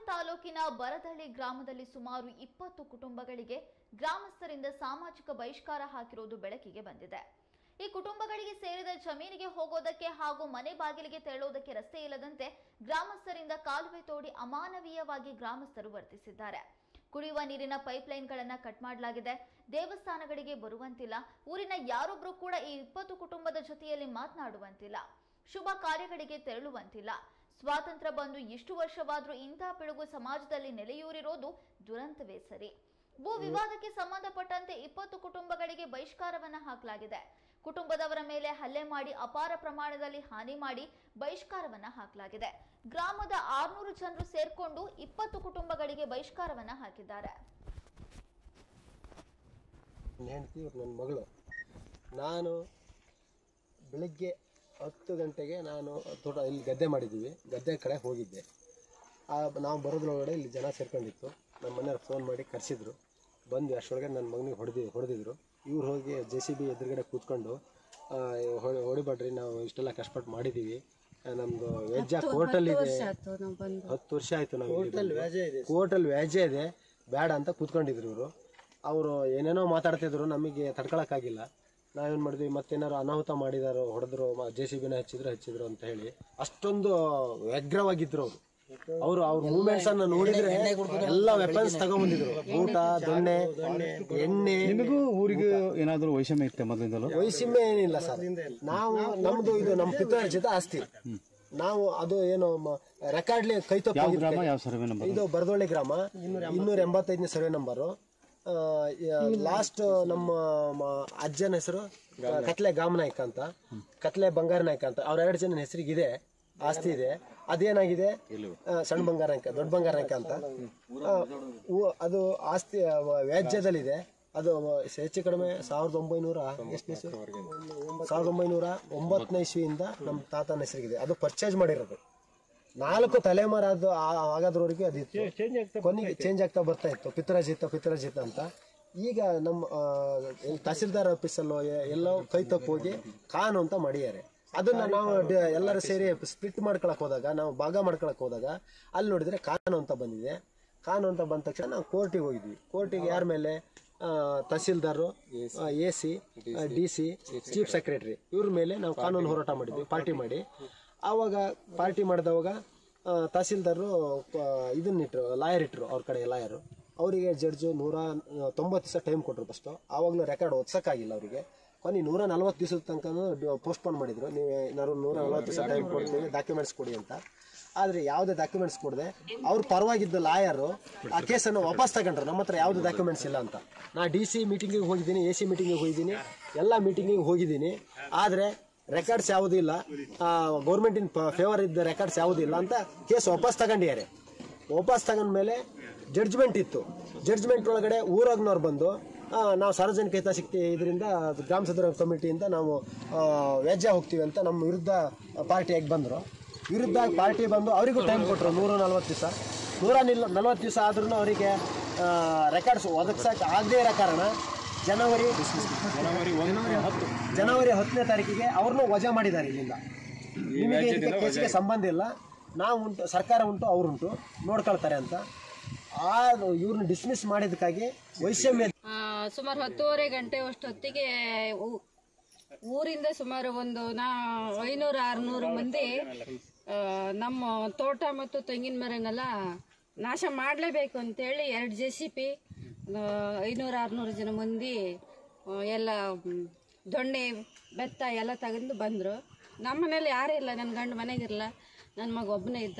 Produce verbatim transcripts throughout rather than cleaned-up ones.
ತಾಲೂಕಿನ ಬರದಳ್ಳಿ ಗ್ರಾಮದಲ್ಲಿ ಸುಮಾರು ಇಪ್ಪತ್ತು ಕುಟುಂಬಗಳಿಗೆ ಗ್ರಾಮಸ್ಥರಿಂದ ಸಾಮಾಜಿಕ ಬಹಿಷ್ಕಾರ ಹಾಕಿರುವುದು ಬೆಳಕಿಗೆ ಬಂದಿದೆ. ಈ ಕುಟುಂಬಗಳಿಗೆ ಸೇರಿದ ಜಮೀನಿಗೆ ಹೋಗೋದಕ್ಕೆ ಹಾಗೂ ಮನೆ ಬಾಗಿಲಿಗೆ ತೆರಳುವುದಕ್ಕೆ ರಸ್ತೆ ಇಲ್ಲದಂತೆ ಗ್ರಾಮಸ್ಥರಿಂದ ಕಾಲುವೆ ತೋಡಿ ಅಮಾನವೀಯವಾಗಿ ಗ್ರಾಮಸ್ಥರು ವರ್ತಿಸಿದ್ದಾರೆ. ಕುಡಿಯುವ ನೀರಿನ ಪೈಪ್ಲೈನ್ಗಳನ್ನು ಕಟ್ ಮಾಡಲಾಗಿದೆ. ದೇವಸ್ಥಾನಗಳಿಗೆ ಬರುವಂತಿಲ್ಲ. ಊರಿನ ಯಾರೊಬ್ಬರು ಕೂಡ ಈ ಇಪ್ಪತ್ತು ಕುಟುಂಬದ ಜೊತೆಯಲ್ಲಿ ಮಾತನಾಡುವಂತಿಲ್ಲ. ಶುಭ ಕಾರ್ಯಗಳಿಗೆ ತೆರಳುವಂತಿಲ್ಲ. ಸ್ವಾತಂತ್ರ್ಯ ಬಂದು ಇಷ್ಟು ವರ್ಷವಾದರೂ ಇಂತಹ ಪಿಡುಗು ಸಮಾಜದಲ್ಲಿ ನೆಲೆಯೂರಿರೋದು ದುರಂತವೇ ಸರಿ. ಭೂ ವಿವಾದಕ್ಕೆ ಸಂಬಂಧಪಟ್ಟಂತೆ ಇಪ್ಪತ್ತು ಕುಟುಂಬಗಳಿಗೆ ಬಹಿಷ್ಕಾರವನ್ನ ಹಾಕಲಾಗಿದೆ. ಕುಟುಂಬದವರ ಮೇಲೆ ಹಲ್ಲೆ ಮಾಡಿ ಅಪಾರ ಪ್ರಮಾಣದಲ್ಲಿ ಹಾನಿ ಮಾಡಿ ಬಹಿಷ್ಕಾರವನ್ನ ಹಾಕಲಾಗಿದೆ. ಗ್ರಾಮದ ಆರ್ನೂರು ಜನರು ಸೇರ್ಕೊಂಡು ಇಪ್ಪತ್ತು ಕುಟುಂಬಗಳಿಗೆ ಬಹಿಷ್ಕಾರವನ್ನ ಹಾಕಿದ್ದಾರೆ. ನನ್ನ ಮಗಳು ನಾನು ಬೆಳಿಗ್ಗೆ ಹತ್ತು ಗಂಟೆಗೆ ನಾನು ತೋಟ ಇಲ್ಲಿ ಗದ್ದೆ ಮಾಡಿದ್ದೀವಿ, ಗದ್ದೆ ಕಡೆ ಹೋಗಿದ್ದೆ. ನಾವು ಬರೋದ್ರೊಳಗಡೆ ಇಲ್ಲಿ ಜನ ಸೇರ್ಕೊಂಡಿತ್ತು. ನಮ್ಮ ಮನೆಯವ್ರು ಫೋನ್ ಮಾಡಿ ಕರೆಸಿದ್ರು. ಬಂದು ಅಷ್ಟರೊಳಗೆ ನನ್ನ ಮಗನಿಗೆ ಹೊಡೆದಿ ಹೊಡೆದಿದ್ರು ಇವ್ರು ಹೋಗಿ ಜೆ ಸಿ ಬಿ ಎದುರುಗಡೆ ಕೂತ್ಕೊಂಡು ಹೊಡಿಬೇಡ್ರಿ, ನಾವು ಇಷ್ಟೆಲ್ಲ ಕಷ್ಟಪಟ್ಟು ಮಾಡಿದ್ದೀವಿ, ನಮ್ಮದು ವ್ಯಾಜ್ಯ ಕೋರ್ಟಲ್ಲಿ ಇದೆ, ಹತ್ತು ವರ್ಷ ಆಯಿತು, ನಾವು ಕೋರ್ಟಲ್ಲಿ ವ್ಯಾಜ್ಯ ಇದೆ, ಬೇಡ ಅಂತ ಕೂತ್ಕೊಂಡಿದ್ರು ಇವರು. ಅವರು ಏನೇನೋ ಮಾತಾಡ್ತಿದ್ರು, ನಮಗೆ ತಡ್ಕೊಳಕ್ಕಾಗಿಲ್ಲ. ನಾವೇನು ಮಾಡಿದ್ವಿ, ಮತ್ತೇನಾರು ಅನಾಹುತ ಮಾಡಿದಾರೋ, ಹೊಡೆದ್ರು, ಜೆ ಸಿ ಬಿನ ಹಚ್ಚಿದ್ರು ಹಚ್ಚಿದ್ರು ಅಂತ ಹೇಳಿ ಅಷ್ಟೊಂದು ವ್ಯಗ್ರವಾಗಿದ್ರು ಅವರು. ಅವರು ಅವ್ರ ಮೂವ್ಮೆಂಟ್ಸ್ ಅನ್ನ ನೋಡಿದ್ರೆ ಎಲ್ಲ ವೆಪನ್ಸ್ ತಗೊಂಡ್ಬಂದಿದ್ರು, ಊಟ, ದೊಣ್ಣೆ, ಎಣ್ಣೆ. ನಿಮಗೂ ಊರಿಗೆ ಏನಾದ್ರು ವೈಷಮ್ಯ ಇತ್ತೆ ಮೊದಲಿಂದಲೂ? ವೈಷಮ್ಯ ಏನಿಲ್ಲ ಸರ್. ನಾವು ನಮ್ದು ಇದು ನಮ್ಮ ಪಿತೃರ್ಜಿತ ಆಸ್ತಿ. ನಾವು ಅದು ಏನು ರೆಕಾರ್ಡ್ಲಿ ಕೈ ತಪ್ಪ. ಇದು ಬರದೊಳ್ಳಿ ಗ್ರಾಮ, ಇನ್ನೂರ ಎಂಬತ್ತೈದನೇ ಸರ್ವೆ ನಂಬರು. ಲಾಸ್ಟ್ ನಮ್ಮ ಅಜ್ಜನ ಹೆಸರು ಕತ್ಲೆ ಗಾಮನಾಯ್ಕ ಅಂತ, ಕತ್ಲೆ ಬಂಗಾರ ನಾಯ್ಕ ಅಂತ. ಅವ್ರ ಎರಡು ಜನ ಹೆಸರಿಗಿದೆ, ಆಸ್ತಿ ಇದೆ. ಅದೇನಾಗಿದೆ, ಸಣ್ಣ ಬಂಗಾರ ನಾಯ್ಕ, ದೊಡ್ಡ ಬಂಗಾರ ನಾಯ್ಕ ಅಂತ. ಅದು ಆಸ್ತಿ ವ್ಯಾಜ್ಯದಲ್ಲಿದೆ. ಅದು ಹೆಚ್ಚು ಕಡಿಮೆ ಸಾವಿರದ ಒಂಬೈನೂರ ಎಷ್ಟನೇ ಸಾವಿರದ ಒಂಬೈನೂರ ಒಂಬತ್ತನೇ ಇಸ್ವಿಯಿಂದ ನಮ್ಮ ತಾತನ ಹೆಸರಿಗಿದೆ. ಅದು ಪರ್ಚೇಸ್ ಮಾಡಿರೋದು. ನಾಲ್ಕು ತಲೆಮಾರಾದ ಆಗೋದ್ರವರೆಗೆ ಅದಿತ್ತು. ಕೊನೆಗೆ ಚೇಂಜ್ ಆಗ್ತಾ ಬರ್ತಾ ಇತ್ತು, ಪಿತೃರ್ಜಿತ ಪಿತೃರ್ಜಿತ ಅಂತ. ಈಗ ನಮ್ಮ ತಹಸೀಲ್ದಾರ್ ಆಫೀಸಲ್ಲೋ ಎಲ್ಲೋ ಕೈ ತಪ್ಪು ಹೋಗಿ ಕಾನು ಅಂತ ಮಾಡಿದ್ದಾರೆ. ಅದನ್ನ ನಾವು ಎಲ್ಲರೂ ಸೇರಿ ಸ್ಪ್ಲಿಟ್ ಮಾಡ್ಕೊಳಕ್ ಹೋದಾಗ, ನಾವು ಭಾಗ ಮಾಡ್ಕೊಳಕ್ ಹೋದಾಗ ಅಲ್ಲಿ ನೋಡಿದ್ರೆ ಕಾನು ಅಂತ ಬಂದಿದೆ. ಕಾನು ಅಂತ ಬಂದ ತಕ್ಷಣ ನಾವು ಕೋರ್ಟಿಗೆ ಹೋಗಿದ್ವಿ. ಕೋರ್ಟಿಗೆ ಯಾರ ಮೇಲೆ? Tahsildar, A C, D C, chief secretary, ಇವ್ರ ಮೇಲೆ ನಾವು ಕಾನೂನು ಹೋರಾಟ ಮಾಡಿದ್ವಿ, ಪಾರ್ಟಿ ಮಾಡಿ. ಆವಾಗ ಪಾರ್ಟಿ ಮಾಡಿದವಾಗ ತಹಸೀಲ್ದಾರರು ಇದನ್ನಿಟ್ರು, ಲಾಯರ್ ಇಟ್ಟರು, ಅವ್ರ ಕಡೆ ಲಾಯರು. ಅವರಿಗೆ ಜಡ್ಜು ನೂರ ತೊಂಬತ್ತು ದಿವಸ ಟೈಮ್ ಕೊಟ್ಟರು. ಫಸ್ಟು ಆವಾಗಲೂ ರೆಕಾರ್ಡ್ ಓದ್ಸೋಕ್ಕಾಗಿಲ್ಲ ಅವರಿಗೆ. ಕೊನೆ ನೂರ ನಲ್ವತ್ತು ದಿವಸದ ತನಕ ಪೋಸ್ಟ್ಪೋನ್ ಮಾಡಿದ್ರು. ನೀವು ಏನಾದ್ರು ನೂರ ನಲ್ವತ್ತು ದಿವಸ ಟೈಮ್ ಕೊಡ್ತೀವಿ, ಡಾಕ್ಯುಮೆಂಟ್ಸ್ ಕೊಡಿ ಅಂತ. ಆದರೆ ಯಾವುದೇ ಡಾಕ್ಯುಮೆಂಟ್ಸ್ ಕೊಡದೆ ಅವ್ರು ಪರವಾಗಿದ್ದ ಲಾಯರು ಆ ಕೇಸನ್ನು ವಾಪಸ್ ತಗೊಂಡ್ರು. ನಮ್ಮ ಹತ್ರ ಯಾವುದೇ ಡಾಕ್ಯುಮೆಂಟ್ಸ್ ಇಲ್ಲ ಅಂತ. ನಾ ಡಿ ಸಿ ಮೀಟಿಂಗಿಗೆ ಹೋಗಿದ್ದೀನಿ, ಎ ಸಿ ಮೀಟಿಂಗಿಗೆ ಹೋಗಿದ್ದೀನಿ, ಎಲ್ಲ ಮೀಟಿಂಗಿಗೆ ಹೋಗಿದ್ದೀನಿ. ಆದರೆ ರೆಕಾರ್ಡ್ಸ್ ಯಾವುದೂ ಇಲ್ಲ, ಗೌರ್ಮೆಂಟ್ ಇನ್ ಫೇವರ್ ಇದ್ದ ರೆಕಾರ್ಡ್ಸ್ ಯಾವುದೂ ಇಲ್ಲ ಅಂತ ಕೇಸ್ ವಾಪಸ್ ತಗೊಂಡಿದ್ದಾರೆ. ವಾಪಸ್ ತಗೊಂಡ್ಮೇಲೆ ಜಡ್ಜ್ಮೆಂಟ್ ಇತ್ತು. ಜಡ್ಜ್ಮೆಂಟ್ ಒಳಗಡೆ ಊರಾಗ್ನವ್ರು ಬಂದು ನಾವು ಸಾರ್ವಜನಿಕ ಹಿತಾಸಕ್ತಿ ಇದರಿಂದ ಗ್ರಾಮ ಸದರ ಕಮಿಟಿಯಿಂದ ನಾವು ವ್ಯಾಜ್ಯ ಹೋಗ್ತೀವಿ ಅಂತ ನಮ್ಮ ವಿರುದ್ಧ ಪಾರ್ಟಿಯಾಗಿ ಬಂದರು. ವಿರುದ್ಧ ಪಾರ್ಟಿ ಬಂದು ಅವರಿಗೂ ಟೈಮ್ ಕೊಟ್ಟರು ನೂರ ನಲ್ವತ್ತು ದಿವಸ. ನೂರ ನಿಲ್ ನಲ್ವತ್ತು ದಿವಸ ಆದ್ರೂ ಅವರಿಗೆ ರೆಕಾರ್ಡ್ಸ್ ಒದಗಿಸಕ್ಕೆ ಆಗದೇ ಇರೋ ಕಾರಣ ಜನವರಿ ಜನವರಿ ಹತ್ತನೇ ತಾರೀಕಿಗೆ ಅವ್ರನ್ನೂ ವಜಾ ಮಾಡಿದ್ದಾರೆ. ಇಲ್ಲಿಂದ ನಿಮಗೆ ಇದಕ್ಕೆ ಕೇಸ್ಗೆ ಸಂಬಂಧ ಇಲ್ಲ, ನಾವು ಉಂಟು, ಸರ್ಕಾರ ಉಂಟು, ಅವರುಂಟು, ನೋಡ್ಕೊಳ್ತಾರೆ ಅಂತ ಆ ಇವ್ರನ್ನ ಡಿಸ್ಮಿಸ್ ಮಾಡಿದಕ್ಕಾಗಿ ವೈಷಮ್ಯ. ಸುಮಾರು ಹತ್ತೂವರೆ ಗಂಟೆ ಅಷ್ಟೊತ್ತಿಗೆ ಊರಿಂದ ಸುಮಾರು ಒಂದು ನಾ ಐನೂರು ಆರ್ನೂರು ಮಂದಿ ನಮ್ಮ ತೋಟ ಮತ್ತು ತೆಂಗಿನ ಮರನೆಲ್ಲ ನಾಶ ಮಾಡಲೇಬೇಕು ಅಂತೇಳಿ ಎರಡು ಜೆ ಸಿ ಪಿ ಐನೂರು ಆರ್ನೂರು ಜನ ಮಂದಿ ಎಲ್ಲ ದೊಣ್ಣೆ ಬೆತ್ತ ಎಲ್ಲ ತಗೊಂಡು ಬಂದರು. ನಮ್ಮ ಮನೇಲಿ ಯಾರೂ ಇಲ್ಲ, ನನ್ನ ಗಂಡು ಮನೆಗಿರಲ್ಲ, ನನ್ನ ಮಗ ಒಬ್ಬನೇ ಇದ್ದ.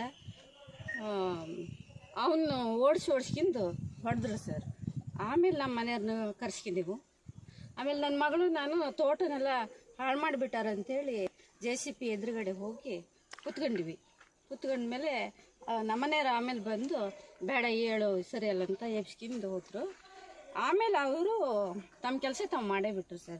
ಅವನು ಓಡಿಸಿ ಓಡಿಸ್ಕೊಂಡು ಹೊಡೆದ್ರು ಸರ್. ಆಮೇಲೆ ನಮ್ಮ ಮನೆಯವ್ರನ್ನ ಕರ್ಸ್ಕೊಂಡಿವು. ಆಮೇಲೆ ನನ್ನ ಮಗಳು ನಾನು ತೋಟನೆಲ್ಲ ಹಾಳು ಮಾಡಿಬಿಟ್ಟಾರಂತೇಳಿ ಜೆ ಸಿ ಪಿ ಎದುರುಗಡೆ ಹೋಗಿ ಕುತ್ಕೊಂಡಿವಿ. ಕುತ್ಕೊಂಡ್ಮೇಲೆ ನಮ್ಮನೆಯವ್ರು ಆಮೇಲೆ ಬಂದು ಬೇಡ ಹೇಳು ಸರಿ ಅಲ್ಲ ಅಂತ ಎಬ್ಸ್ಕೊಂಡು ಹೋದ್ರು. ಆಮೇಲೆ ಅವರು ತಮ್ಮ ಕೆಲಸ ತಾವು ಮಾಡೇ ಬಿಟ್ರು ಸರ್.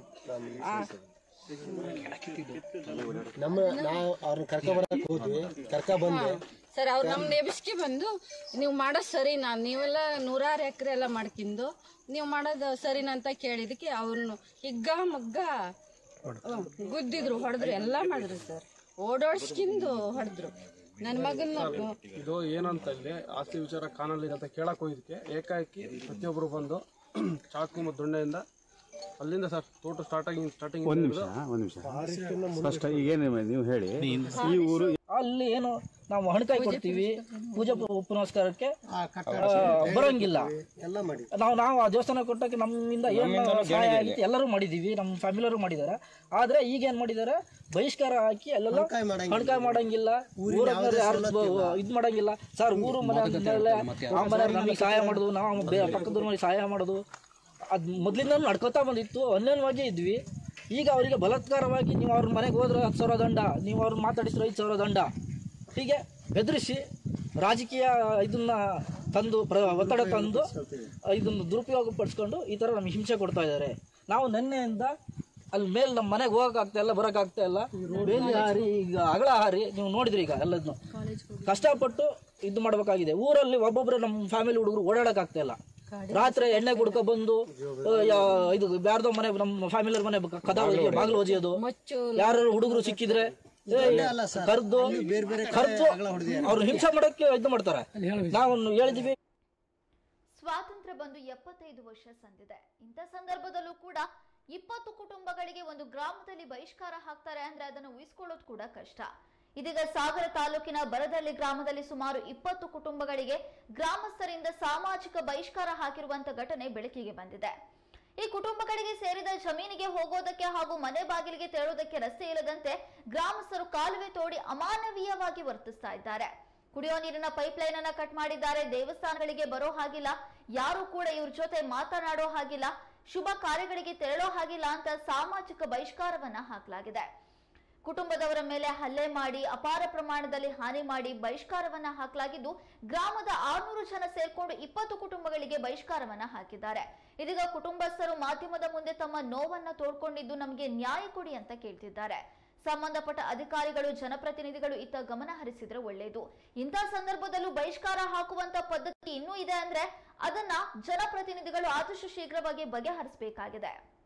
ನಮ್ಮ ನಾವು ಅವ್ರನ್ನ ಕರ್ಕೊಂಡ್ಬರಕ್ಕೆ ಹೋದ್ವಿ, ಕರ್ಕೊಂಡ್ಬಂದು ಸರ್ ಅವ್ರು ನಮ್ನ ಎಬ್ಸ್ಕಿ ಬಂದು ನೀವು ಮಾಡೋದು ಸರಿನಾ, ನೀವೆಲ್ಲ ನೂರಾರು ಎಕರೆ ಎಲ್ಲ ಮಾಡ್ಕೊಂಡು ನೀವು ಮಾಡೋದು ಸರಿನಾ ಅಂತ ಕೇಳಿದಕ್ಕೆ ಅವ್ರನ್ನ ಹಿಗ್ಗ ಮಗ್ಗ ಗುದ್ದಿದ್ರು, ಹೊಡೆದ್ರು, ಎಲ್ಲ ಮಾಡಿದ್ರು ಸರ್. ಓಡೋಡ್ಸ್ಕಿಂದು ಹೊಡೆದ್ರು. ನನ್ನ ಮಗನ ಇದು ಏನಂತ ಇಲ್ಲಿ ಆಸ್ತಿ ವಿಚಾರ ಕಾಣಲಿದೆ ಅಂತ ಕೇಳಕ್ ಹೋಗಿದ್ದಕ್ಕೆ ಏಕಾಏಕಿ ಪ್ರತಿಯೊಬ್ಬರು ಬಂದು ಚಾಕು ಮತ್ತು ದೊಣ್ಣೆಯಿಂದ ಅಲ್ಲಿಂದ ಸರ್ ತೋಟ ಸ್ಟಾರ್ಟಿಂಗ್ ಸ್ಟಾರ್ಟಿಂಗ್ ಒಂದು ನಿಮಿಷ ಒಂದು ನಿಮಿಷ ಫಸ್ಟ್ ಈಗೇನು ನೀವು ಹೇಳಿ ಈ ಊರು ಅಲ್ಲಿ ಏನು ನಾವು ಹಣಕಾಯಿ ಕೊಡ್ತೀವಿ ಪೂಜೆ ಪುನಸ್ಕಾರಕ್ಕೆ ಬರೋಂಗಿಲ್ಲ. ನಾವು ನಾವು ಆ ದೇವಸ್ಥಾನ ಕೊಟ್ಟಕ್ಕೆ ನಮ್ಮಿಂದ ಏನು ಸಹಾಯ ಆಗಿತ್ತು ಎಲ್ಲರೂ ಮಾಡಿದೀವಿ, ನಮ್ಮ ಫ್ಯಾಮಿಲಿಯವರು ಮಾಡಿದಾರೆ. ಆದ್ರೆ ಈಗ ಏನ್ ಮಾಡಿದಾರೆ, ಬಹಿಷ್ಕಾರ ಹಾಕಿ ಅಲ್ಲೆಲ್ಲ ಹಣಕಾಯಿ ಮಾಡಂಗಿಲ್ಲ, ಊರಲ್ಲಿ ಯಾರು ಇದ್ ಮಾಡಂಗಿಲ್ಲ ಸರ್. ಊರು ಮನೆ ಆ ಮನೆ ನಮಗೆ ಸಹಾಯ ಮಾಡೋದು, ನಾವು ಪಕ್ಕದ ಮನೆಗೆ ಸಹಾಯ ಮಾಡೋದು, ಅದ್ ಮೊದ್ಲಿಂದ ನಡ್ಕೋತಾ ಬಂದಿತ್ತು. ಅನ್ಯನ್ವಾಗಿ ಇದ್ವಿ. ಈಗ ಅವರಿಗೆ ಬಲಾತ್ಕಾರವಾಗಿ ನೀವು ಅವ್ರ ಮನೆಗೆ ಹೋದ್ರೆ ಹತ್ತು ಸಾವಿರ ದಂಡ, ನೀವು ಅವ್ರನ್ನ ಮಾತಾಡಿಸಿದ್ರೆ ಐದು ಸಾವಿರ ದಂಡ, ಹೀಗೆ ಬೆದರಿಸಿ ರಾಜಕೀಯ ಇದನ್ನ ತಂದು ಪ್ರ ಒತ್ತಡ ತಂದು ಇದನ್ನು ದುರುಪಯೋಗ ಪಡಿಸ್ಕೊಂಡು ಈ ಥರ ನಮ್ಗೆ ಹಿಂಸೆ ಕೊಡ್ತಾ ಇದ್ದಾರೆ. ನಾವು ನಿನ್ನೆಯಿಂದ ಅಲ್ಲಿ ಮೇಲೆ ನಮ್ಮ ಮನೆಗೆ ಹೋಗೋಕ್ಕಾಗ್ತಾ ಇಲ್ಲ, ಬರೋಕ್ಕಾಗ್ತಾ ಇಲ್ಲ. ಬೇಲಿ ಹಾರಿ ಈಗ ಅಗಳ ಹಾರಿ ನೀವು ನೋಡಿದ್ರಿ. ಈಗ ಎಲ್ಲದನ್ನು ಕಷ್ಟಪಟ್ಟು ಇದು ಮಾಡಬೇಕಾಗಿದೆ. ಊರಲ್ಲಿ ಒಬ್ಬೊಬ್ಬರು ನಮ್ಮ ಫ್ಯಾಮಿಲಿ ಹುಡುಗರು ಓಡಾಡೋಕ್ಕಾಗ್ತಾ ಇಲ್ಲ. ರಾತ್ರಿ ಎಣ್ಣೆ ಕುಡ್ಕೊ ಬಂದು ಇದು ಯಾರ್ದೋ ಮನೆ ನಮ್ಮ ಫ್ಯಾಮಿಲಿ ಮನೆ ಕದ ಬಾಗಿಲು ಒಜಿಯೋದು, ಯಾರು ಹುಡುಗರು ಸಿಕ್ಕಿದ್ರೆ ಕರ್ದು ಕರ್ದು ಅವ್ರು ಹಿಂಸೆ ಮಾಡಕ್ಕೆ ಇದು ಮಾಡ್ತಾರೆ. ನಾವು ಹೇಳಿದ್ವಿ. ಸ್ವಾತಂತ್ರ್ಯ ಬಂದು ಎಪ್ಪತ್ತೈದು ವರ್ಷ ಸಂದಿದೆ. ಇಂಥ ಸಂದರ್ಭದಲ್ಲೂ ಕೂಡ ಇಪ್ಪತ್ತು ಕುಟುಂಬಗಳಿಗೆ ಒಂದು ಗ್ರಾಮದಲ್ಲಿ ಬಹಿಷ್ಕಾರ ಹಾಕ್ತಾರೆ ಅಂದ್ರೆ ಅದನ್ನು ಉಳಿಸ್ಕೊಳ್ಳೋದು ಕೂಡ ಕಷ್ಟ. ಇದೀಗ ಸಾಗರ ತಾಲೂಕಿನ ಬರದಳ್ಳಿ ಗ್ರಾಮದಲ್ಲಿ ಸುಮಾರು ಇಪ್ಪತ್ತು ಕುಟುಂಬಗಳಿಗೆ ಗ್ರಾಮಸ್ಥರಿಂದ ಸಾಮಾಜಿಕ ಬಹಿಷ್ಕಾರ ಹಾಕಿರುವಂತ ಘಟನೆ ಬೆಳಕಿಗೆ ಬಂದಿದೆ. ಈ ಕುಟುಂಬಗಳಿಗೆ ಸೇರಿದ ಜಮೀನಿಗೆ ಹೋಗೋದಕ್ಕೆ ಹಾಗೂ ಮನೆ ಬಾಗಿಲಿಗೆ ತೆರಳೋದಕ್ಕೆ ರಸ್ತೆ ಇಲ್ಲದಂತೆ ಗ್ರಾಮಸ್ಥರು ಕಾಲುವೆ ತೋಡಿ ಅಮಾನವೀಯವಾಗಿ ವರ್ತಿಸ್ತಾ ಇದ್ದಾರೆ. ಕುಡಿಯೋ ನೀರಿನ ಪೈಪ್ ಲೈನ್ ಅನ್ನ ಕಟ್ ಮಾಡಿದ್ದಾರೆ. ದೇವಸ್ಥಾನಗಳಿಗೆ ಬರೋ ಹಾಗಿಲ್ಲ, ಯಾರು ಕೂಡ ಇವ್ರ ಜೊತೆ ಮಾತನಾಡೋ ಹಾಗಿಲ್ಲ, ಶುಭ ಕಾರ್ಯಗಳಿಗೆ ತೆರಳೋ ಹಾಗಿಲ್ಲ ಅಂತ ಸಾಮಾಜಿಕ ಬಹಿಷ್ಕಾರವನ್ನ ಹಾಕಲಾಗಿದೆ. ಕುಟುಂಬದವರ ಮೇಲೆ ಹಲ್ಲೆ ಮಾಡಿ ಅಪಾರ ಪ್ರಮಾಣದಲ್ಲಿ ಹಾನಿ ಮಾಡಿ ಬಹಿಷ್ಕಾರವನ್ನ ಹಾಕಲಾಗಿದ್ದು, ಗ್ರಾಮದ ಆರ್ನೂರು ಜನ ಸೇರ್ಕೊಂಡು ಇಪ್ಪತ್ತು ಕುಟುಂಬಗಳಿಗೆ ಬಹಿಷ್ಕಾರವನ್ನ ಹಾಕಿದ್ದಾರೆ. ಇದೀಗ ಕುಟುಂಬಸ್ಥರು ಮಾಧ್ಯಮದ ಮುಂದೆ ತಮ್ಮ ನೋವನ್ನ ತೋಡ್ಕೊಂಡಿದ್ದು ನಮಗೆ ನ್ಯಾಯ ಕೊಡಿ ಅಂತ ಕೇಳ್ತಿದ್ದಾರೆ. ಸಂಬಂಧಪಟ್ಟ ಅಧಿಕಾರಿಗಳು, ಜನಪ್ರತಿನಿಧಿಗಳು ಇತ್ತ ಗಮನ ಹರಿಸಿದ್ರೆ ಒಳ್ಳೆಯದು. ಇಂಥ ಸಂದರ್ಭದಲ್ಲೂ ಬಹಿಷ್ಕಾರ ಹಾಕುವಂತ ಪದ್ಧತಿ ಇನ್ನೂ ಇದೆ ಅಂದ್ರೆ ಅದನ್ನ ಜನಪ್ರತಿನಿಧಿಗಳು ಆದಷ್ಟು ಶೀಘ್ರವಾಗಿ ಬಗೆಹರಿಸಬೇಕಾಗಿದೆ.